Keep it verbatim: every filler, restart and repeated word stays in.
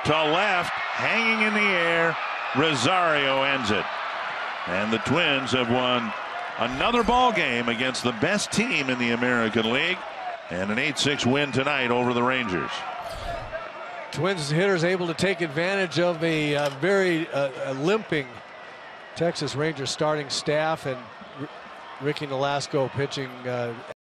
to left, hanging in the air. Rosario ends it. And the Twins have won another ball game against the best team in the American League, and an eight six win tonight over the Rangers. Twins hitters able to take advantage of a uh, very uh, a limping Texas Rangers starting staff, and R Ricky Nolasco pitching uh,